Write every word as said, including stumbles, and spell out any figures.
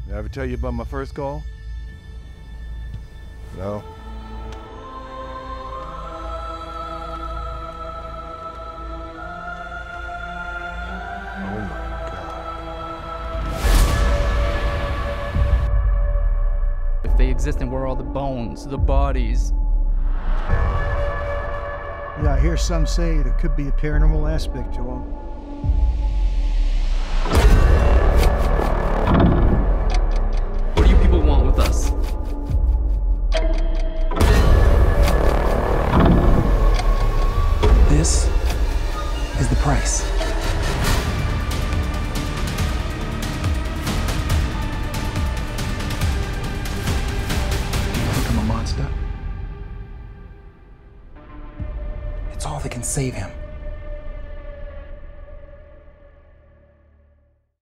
Did I ever tell you about my first call? No? Oh my God. If they exist, and where are all the bones, the bodies? Yeah, I hear some say there could be a paranormal aspect to them. What do you people want with us? This is the price. Do you think I'm a monster? It's all that can save him.